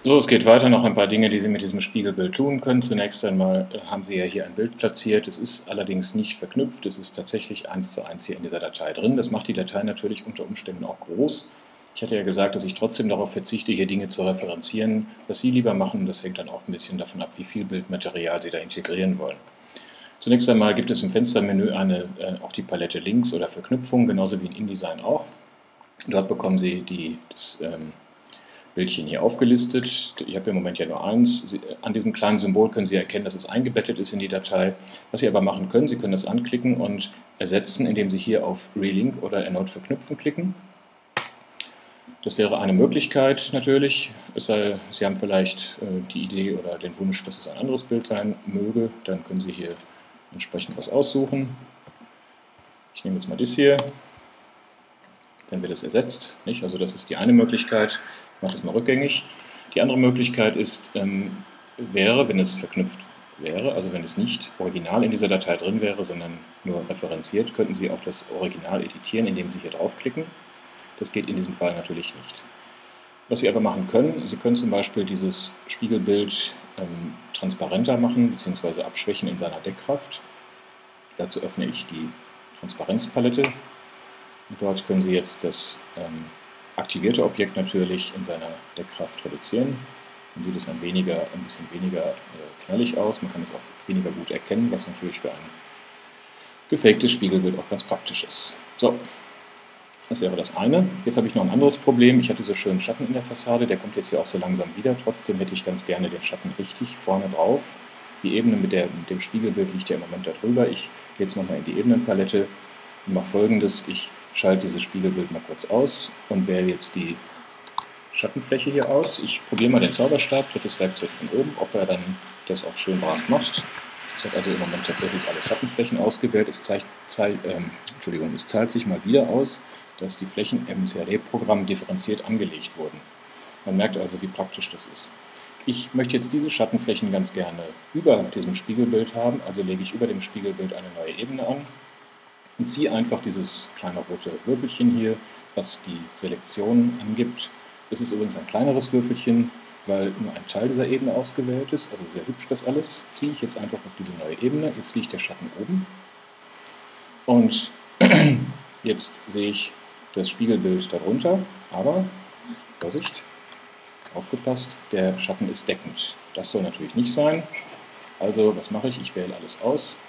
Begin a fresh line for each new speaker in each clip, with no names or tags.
So, es geht weiter, noch ein paar Dinge, die Sie mit diesem Spiegelbild tun können. Zunächst einmal haben Sie ja hier ein Bild platziert. Es ist allerdings nicht verknüpft, es ist tatsächlich 1:1 hier in dieser Datei drin. Das macht die Datei natürlich unter Umständen auch groß. Ich hatte ja gesagt, dass ich trotzdem darauf verzichte, hier Dinge zu referenzieren. Was Sie lieber machen, das hängt dann auch ein bisschen davon ab, wie viel Bildmaterial Sie da integrieren wollen. Zunächst einmal gibt es im Fenstermenü auch die Palette Links oder Verknüpfungen, genauso wie in InDesign auch. Dort bekommen Sie das Bildchen hier aufgelistet. Ich habe im Moment ja nur eins. An diesem kleinen Symbol können Sie erkennen, dass es eingebettet ist in die Datei. Was Sie aber machen können, Sie können das anklicken und ersetzen, indem Sie hier auf Relink oder erneut verknüpfen klicken. Das wäre eine Möglichkeit natürlich. Sie haben vielleicht die Idee oder den Wunsch, dass es ein anderes Bild sein möge. Dann können Sie hier entsprechend was aussuchen. Ich nehme jetzt mal das hier. Dann wird es ersetzt. Nicht? Also das ist die eine Möglichkeit. Ich mache das mal rückgängig. Die andere Möglichkeit wäre, wenn es verknüpft wäre, also wenn es nicht original in dieser Datei drin wäre, sondern nur referenziert, könnten Sie auch das Original editieren, indem Sie hier draufklicken. Das geht in diesem Fall natürlich nicht. Was Sie aber machen können, Sie können zum Beispiel dieses Spiegelbild transparenter machen bzw. abschwächen in seiner Deckkraft. Dazu öffne ich die Transparenzpalette. Und dort können Sie jetzt das aktivierte Objekt natürlich in seiner Deckkraft reduzieren. Dann sieht es ein bisschen weniger knallig aus. Man kann es auch weniger gut erkennen, was natürlich für ein gefaktes Spiegelbild auch ganz praktisch ist. So, das wäre das eine. Jetzt habe ich noch ein anderes Problem. Ich hatte so schönen Schatten in der Fassade, der kommt jetzt hier auch so langsam wieder. Trotzdem hätte ich ganz gerne den Schatten richtig vorne drauf. Die Ebene mit dem Spiegelbild liegt ja im Moment darüber. Ich gehe jetzt nochmal in die Ebenenpalette und mache Folgendes. Ich schalte dieses Spiegelbild mal kurz aus und wähle jetzt die Schattenfläche hier aus. Ich probiere mal den Zauberstab, drittes Werkzeug von oben, ob er dann das auch schön brav macht. Ich habe also im Moment tatsächlich alle Schattenflächen ausgewählt. Es zahlt sich mal wieder aus, dass die Flächen im CAD-Programm differenziert angelegt wurden. Man merkt also, wie praktisch das ist. Ich möchte jetzt diese Schattenflächen ganz gerne über diesem Spiegelbild haben, also lege ich über dem Spiegelbild eine neue Ebene an und ziehe einfach dieses kleine rote Würfelchen hier, was die Selektion angibt. Es ist übrigens ein kleineres Würfelchen, weil nur ein Teil dieser Ebene ausgewählt ist, also sehr hübsch das alles. Ziehe ich jetzt einfach auf diese neue Ebene, jetzt liegt der Schatten oben und jetzt sehe ich das Spiegelbild darunter, aber, Vorsicht, aufgepasst, der Schatten ist deckend. Das soll natürlich nicht sein, also was mache ich? Ich wähle alles aus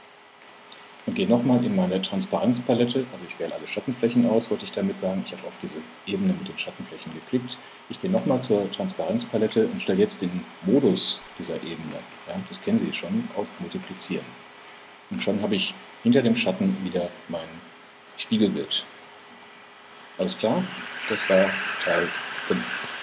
und gehe nochmal in meine Transparenzpalette, also ich wähle alle Schattenflächen aus, wollte ich damit sagen, ich habe auf diese Ebene mit den Schattenflächen geklickt. Ich gehe nochmal zur Transparenzpalette und stelle jetzt den Modus dieser Ebene, ja, das kennen Sie schon, auf Multiplizieren. Und schon habe ich hinter dem Schatten wieder mein Spiegelbild. Alles klar? Das war Teil 5.